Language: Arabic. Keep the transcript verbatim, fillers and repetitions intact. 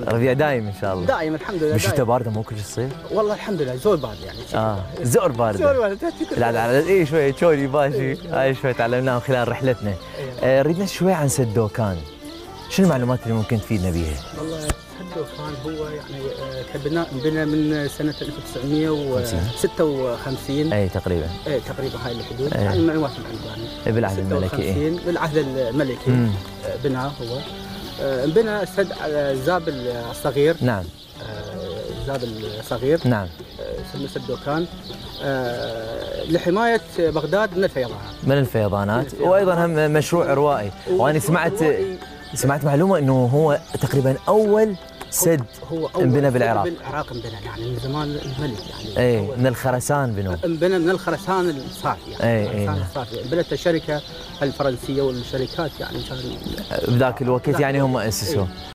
ربيع دايم ان شاء الله. دائما الحمد لله. بالشتاء بارده مو كل الصيف؟ والله الحمد لله زور بارد يعني. اه زور بارده. زور بارد. لا لا اي شوي تشوني باشي، هاي شوي تعلمناهم خلال رحلتنا. آه ردنا شوي عن سد دوكان. شنو المعلومات اللي ممكن تفيدنا بيها؟ والله سد دوكان هو يعني كبناء بنى من سنه ألف وتسعمئة وستة وخمسين. اي تقريبا. اي تقريبا هاي الحدود. يعني المعلومات اللي عندي. بالعهد الملكي. اي بالعهد الملكي بناه هو. بنى سد الزاب الصغير. نعم. الزاب الصغير. نعم. يسمى سد دوكان لحمايه بغداد من الفيضانات. من الفيضانات، وايضا هم مشروع روائي، وانا سمعت سمعت معلومه انه هو تقريبا اول سد انبنى بالعراق. بالعراق انبنى يعني من زمان الملك يعني. اي من الخرسان بنوه. انبنى من الخرسان الصافي يعني. اي اي الصافي انبنت الشركه الفرنسيه والشركات يعني كان بذاك الوقت يعني هم اسسوه.